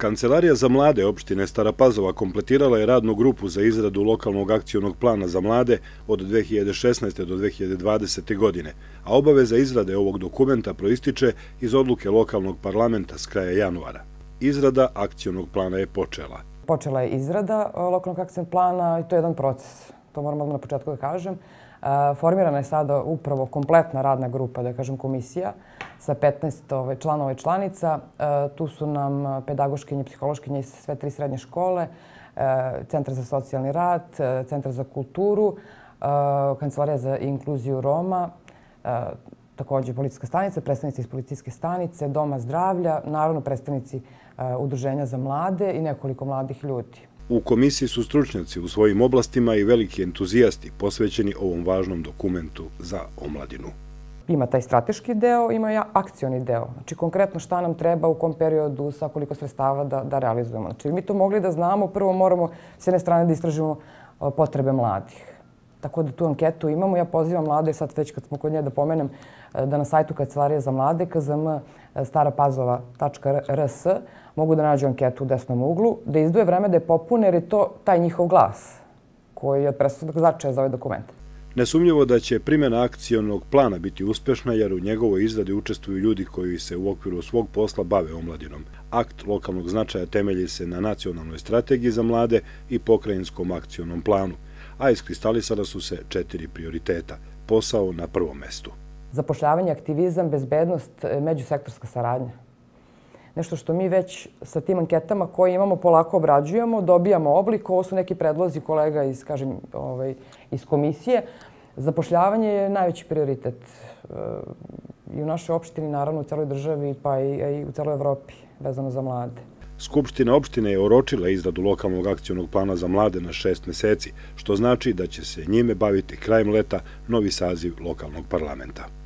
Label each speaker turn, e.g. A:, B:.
A: Kancelarija za mlade opštine Stara Pazova kompletirala je radnu grupu za izradu lokalnog akcionog plana za mlade od 2016. do 2020. godine, a obaveza izrade ovog dokumenta proističe iz odluke lokalnog parlamenta s kraja januara. Izrada akcionog plana je počela.
B: Počela je izrada lokalnog akcionog plana i to je jedan proces. To moram odmah na početku da kažem. Formirana je sada upravo kompletna radna grupa, da kažem komisija, sa 15 članova i članica. Tu su nam pedagoškinje, psihološkinje iz sve 3 srednje škole, Centar za socijalni rad, Centar za kulturu, Kancelarija za inkluziju Roma, također policijska stanica, predstavnici iz policijske stanice, Doma zdravlja, naravno predstavnici Udruženja za mlade i nekoliko mladih ljudi.
A: U komisiji su stručnjaci u svojim oblastima i veliki entuzijasti posvećeni ovom važnom dokumentu za omladinu.
B: Ima taj strateški deo, ima i akcioni deo. Znači, konkretno šta nam treba, u kom periodu, sa koliko sredstava da realizujemo. Znači, mi to mogli da znamo, prvo moramo s jedne strane da istražimo potrebe mladih. Tako da tu anketu imamo. Ja pozivam mlade, sad već kad smo kod nje da pomenem, da na sajtu Kancelarije za mlade, kzm.starapazova.rs, mogu da nađu anketu u desnom uglu, da izdvoje vreme da je popune, jer je to taj njihov glas koji je od presudnog značaja za ovaj dokument.
A: Nesumnjivo da će primjena akcionog plana biti uspešna, jer u njegovoj izradi učestvuju ljudi koji se u okviru svog posla bave omladinom. Akt lokalnog značaja temelji se na nacionalnoj strategiji za mlade i pokrajinskom akcionom planu, a iskristalisala su se 4 prioriteta. Posao na prvom mestu.
B: Zapošljavanje, aktivizam, bezbednost, međusektorska saradnja. Nešto što mi već sa tim anketama koje imamo polako obrađujemo, dobijamo oblik. Ovo su neki predlozi kolega iz komisije. Zapošljavanje je najveći prioritet i u našoj opštini, naravno u celoj državi, pa i u celoj Evropi, vezano za mlade.
A: Skupština opštine je oročila izradu lokalnog akcionog plana za mlade na 6 meseci, što znači da će se njime baviti krajem leta novi saziv lokalnog parlamenta.